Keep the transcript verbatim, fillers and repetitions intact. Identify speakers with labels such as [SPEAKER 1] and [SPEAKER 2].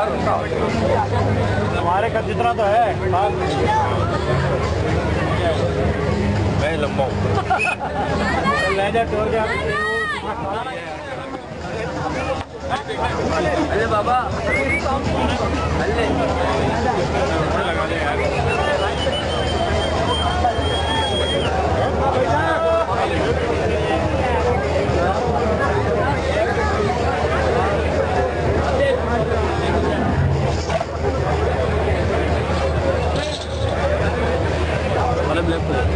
[SPEAKER 1] हमारे का जितना तो है मैं लंबा हूँ ले जा टोर जा।
[SPEAKER 2] अरे बाबा अरे
[SPEAKER 1] लगा दे यार।
[SPEAKER 2] मतलब